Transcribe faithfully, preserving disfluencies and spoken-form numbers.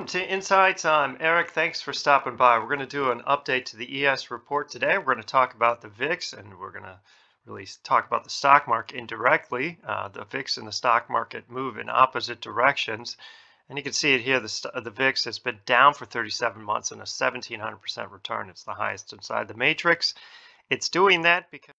to Insights. I'm Eric. Thanks for stopping by. We're going to do an update to the E S report today. We're going to talk about the V I X, and we're going to really talk about the stock market indirectly. Uh, the V I X and the stock market move in opposite directions. And you can see it here. The, st- the V I X has been down for thirty-seven months and a seventeen hundred percent return. It's the highest inside the matrix. It's doing that because